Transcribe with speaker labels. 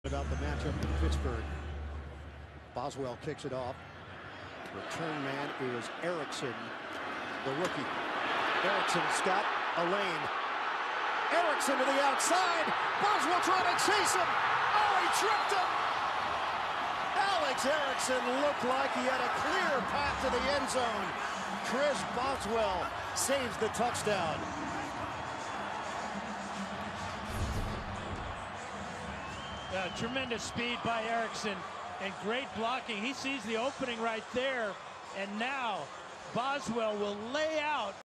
Speaker 1: About the matchup in Pittsburgh. Boswell kicks it off. Return man is Erickson, the rookie. Erickson's got a lane. Erickson to the outside. Boswell trying to chase him. Oh, he tripped him. Alex Erickson looked like he had a clear path to the end zone. Chris Boswell saves the touchdown.
Speaker 2: Tremendous speed by Erickson and great blocking. He sees the opening right there, and now Boswell will lay out